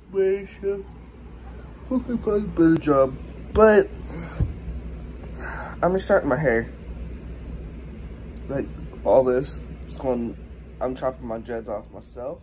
situation. Hopefully find a better job. But I'm just starting my hair. Like all this. It's going, I'm chopping my dreads off myself.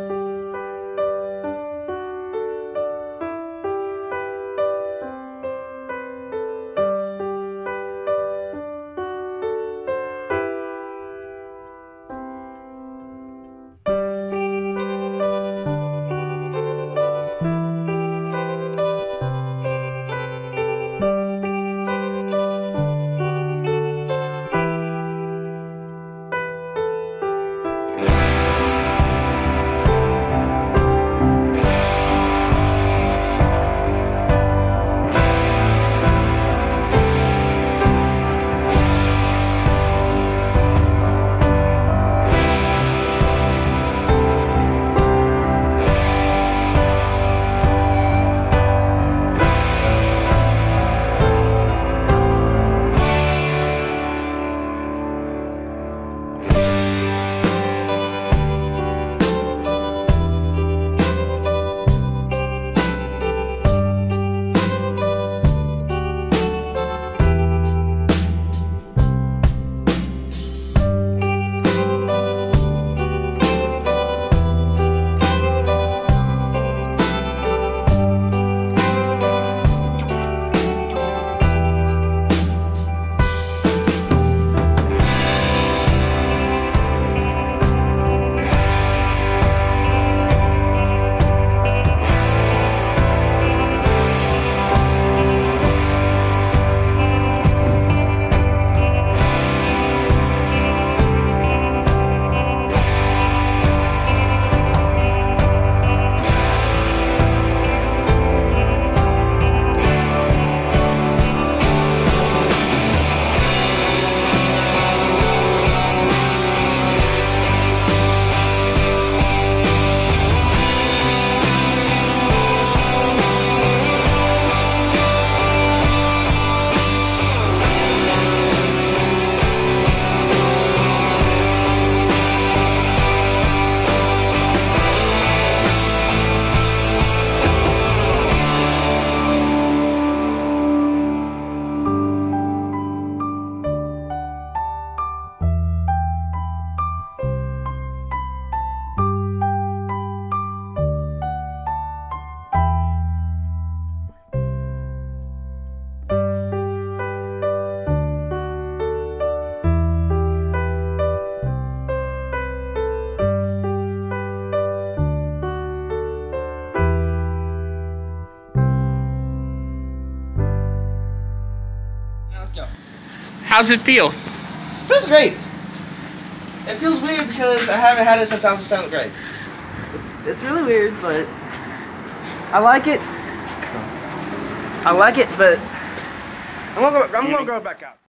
How's it feel? Feels great. It feels weird because I haven't had it since I was in 7th grade. It's really weird, but I like it. I like it, but I'm gonna go back out.